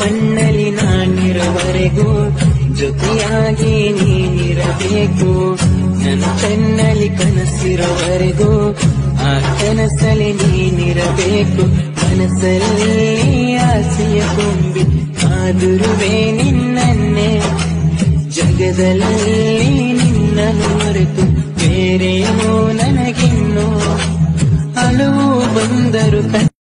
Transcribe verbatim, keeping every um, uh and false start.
ಮಣ್ಣಲ್ಲಿ ನಾನಿರುವವರೆಗೂ ಜೊತೆಯಾಗಿ ನೀನಿರಬೇಕು. ನನ್ನ ಕಣ್ಣಲ್ಲಿ ಕನಸಿರುವವರೆಗೂ ಆ ಕನಸಲ್ಲಿ ನೀನಿರಬೇಕು. ಮನಸ್ಸಲ್ಲಿ ಆಸೆಯ ತುಂಬಿ ಕಾದಿರುವೆ ನಿನ್ನನ್ನೇ, ಜಗದಲ್ಲಿ ನಿನ್ನನ್ನು ಮರೆತು ಬೇರೇನೋ ನನಗಿನ್ನೋ. ಅಳುವು ಬಂದರು